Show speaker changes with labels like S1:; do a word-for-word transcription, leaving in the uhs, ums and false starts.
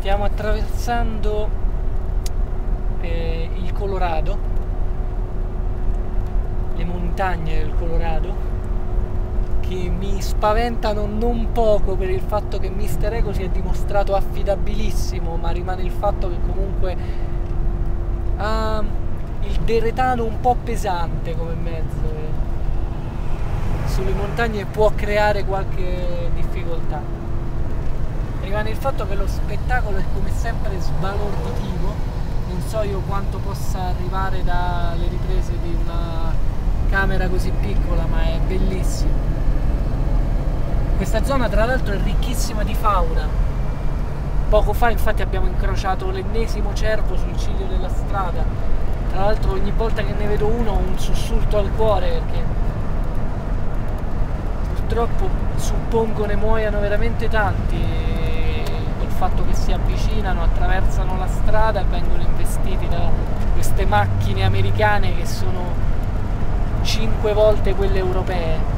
S1: Stiamo attraversando eh, il Colorado, le montagne del Colorado, che mi spaventano non poco per il fatto che mister Ego si è dimostrato affidabilissimo, ma rimane il fatto che comunque ha il deretano un po' pesante come mezzo e sulle montagne può creare qualche difficoltà. Rimane il fatto che lo spettacolo è come sempre sbalorditivo, non so io quanto possa arrivare dalle riprese di una camera così piccola, ma è bellissimo. Questa zona tra l'altro è ricchissima di fauna. Poco fa infatti abbiamo incrociato l'ennesimo cervo sul ciglio della strada. Tra l'altro ogni volta che ne vedo uno ho un sussulto al cuore, perché purtroppo suppongo ne muoiano veramente tanti col fatto che si avvicinano, attraversano la strada e vengono investiti da queste macchine americane che sono cinque volte quelle europee.